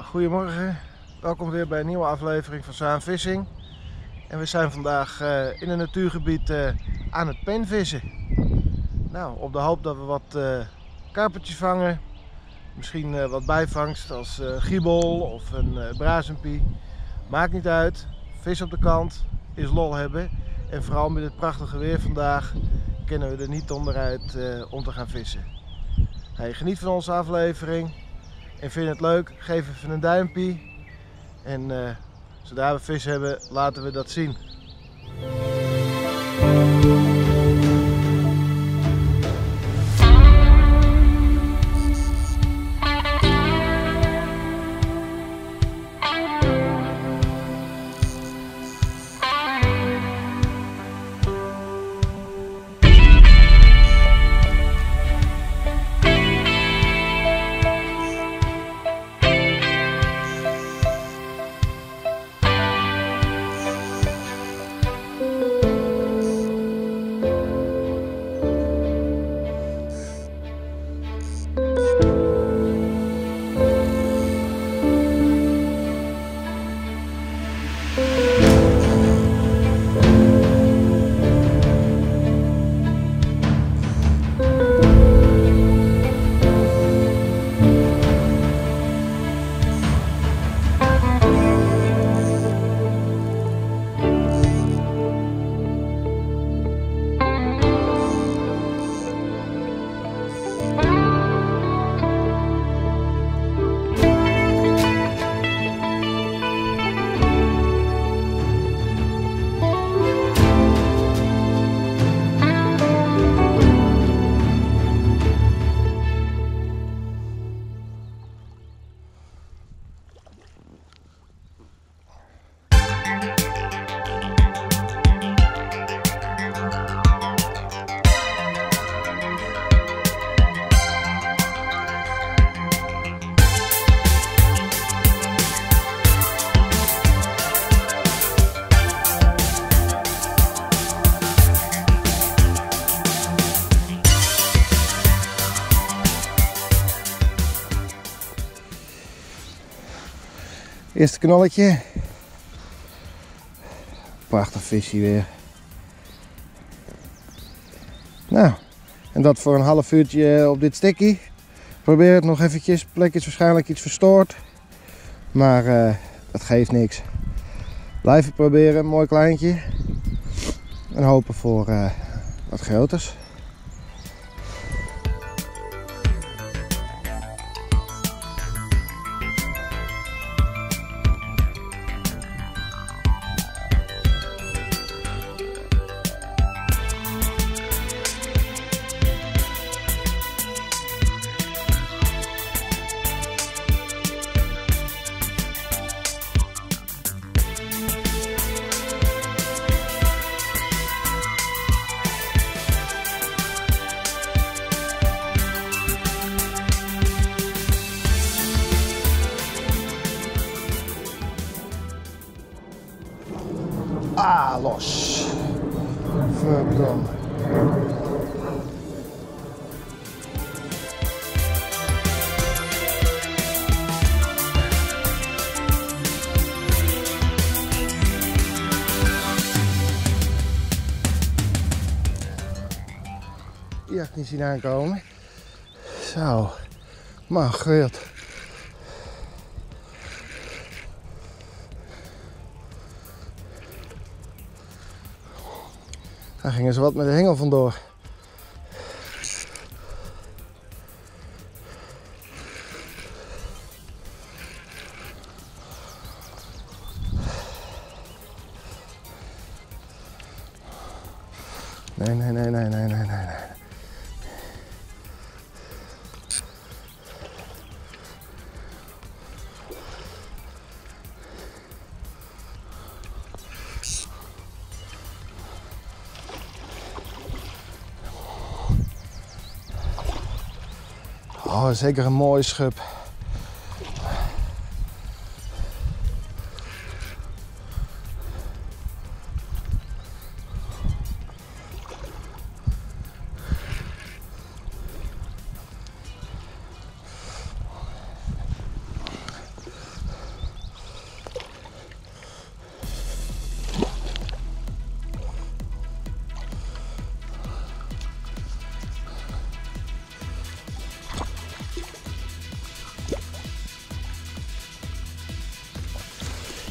Nou, goedemorgen. Welkom weer bij een nieuwe aflevering van Zaan Vissing. En we zijn vandaag in een natuurgebied aan het penvissen. Nou, op de hoop dat we wat karpertjes vangen. Misschien wat bijvangst als giebel of een brazenpie. Maakt niet uit. Vis op de kant is lol hebben. En vooral met het prachtige weer vandaag kunnen we er niet onderuit om te gaan vissen. Hey, geniet van onze aflevering. En vind je het leuk, geef even een duimpje. En zodra we vis hebben, laten we dat zien. Eerste knalletje. Prachtig visje weer. Nou, en dat voor een half uurtje op dit stikkie. Probeer het nog eventjes. Plek is waarschijnlijk iets verstoord. Maar dat geeft niks. Blijven proberen, mooi kleintje. En hopen voor wat groters. Ah, los. Verdomme. Die had ik niet zien aankomen. Zo. Maar gewild. Daar gingen ze wat met de hengel vandoor. Nee. Oh, zeker een mooi schub.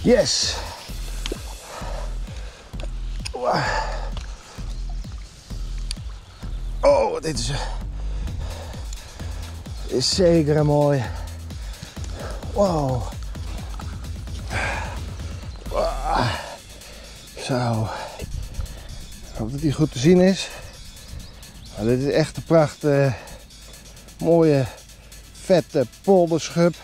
Yes! Oh, dit is zeker een mooie. Wow. Zo. Ik hoop dat die goed te zien is. Maar dit is echt een prachtige, mooie, vette polderschub.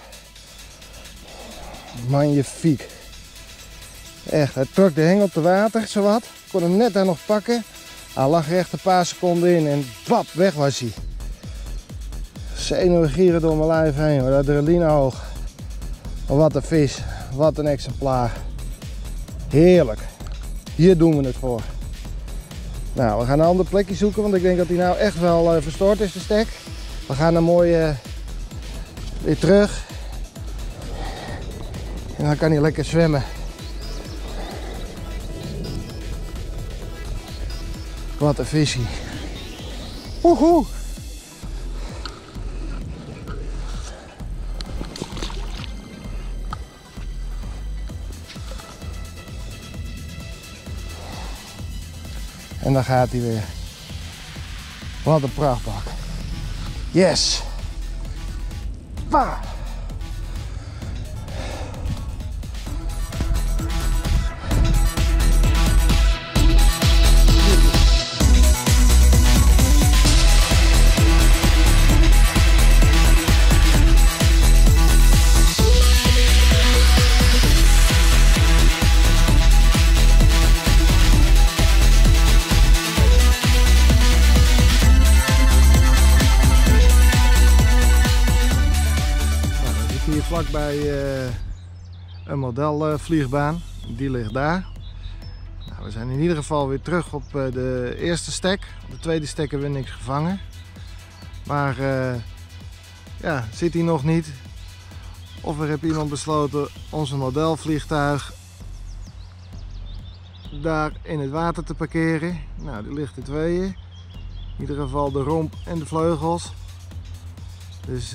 Magnifiek. Echt, hij trok de hengel te water, zowat. Ik kon hem net daar nog pakken. Hij lag er echt een paar seconden in en wap, weg was hij. Zenuwen gieren door mijn lijf heen, hoor. Adrenaline hoog. Maar wat een vis, wat een exemplaar. Heerlijk. Hier doen we het voor. Nou, we gaan een ander plekje zoeken, want ik denk dat hij nou echt wel verstoord is, de stek. We gaan een mooie weer terug. En dan kan hij lekker zwemmen. Wat een visie. Woehoe! En dan gaat hij weer. Wat een prachtbak. Yes! Pa! Hier vlakbij een modelvliegbaan, die ligt daar. Nou, we zijn in ieder geval weer terug op de eerste stek. Op de tweede stek hebben we niks gevangen. Maar ja, zit hij nog niet. Of er heeft iemand besloten onze modelvliegtuig daar in het water te parkeren. Nou, die ligt in tweeën. In ieder geval de romp en de vleugels. Dus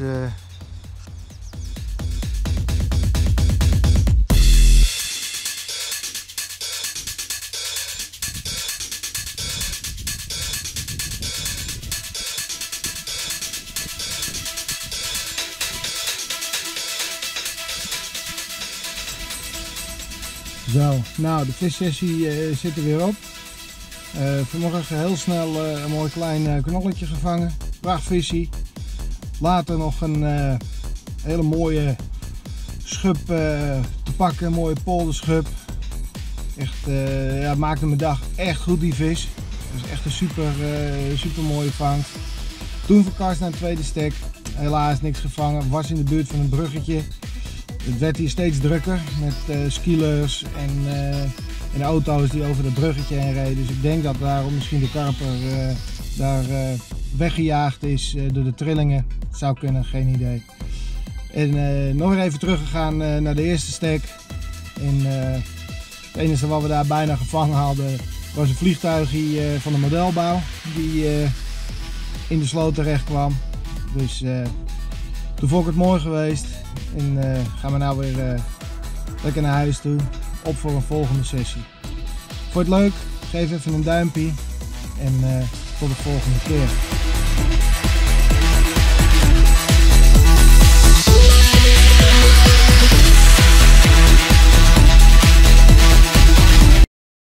zo, nou de vissessie zit er weer op. Vanmorgen heel snel een mooi klein knolletje gevangen. Prachtvisie. Later nog een hele mooie schub te pakken, een mooie polderschub. Echt, ja, maakte mijn dag echt goed die vis. Dat is echt een super mooie vangst. Toen verkast naar een tweede stek. Helaas niks gevangen, was in de buurt van een bruggetje. Het werd hier steeds drukker met skilers en auto's die over dat bruggetje heen reden. Dus ik denk dat daarom misschien de karper daar weggejaagd is door de trillingen. Het zou kunnen, geen idee. En nog even teruggegaan naar de eerste stek. En het enige wat we daar bijna gevangen hadden was een vliegtuigje van de modelbouw die in de sloot terecht kwam. Dus toen vond ik het mooi geweest. En gaan we nou weer lekker naar huis toe. Op voor een volgende sessie. Vond je het leuk? Geef even een duimpje. En tot de volgende keer.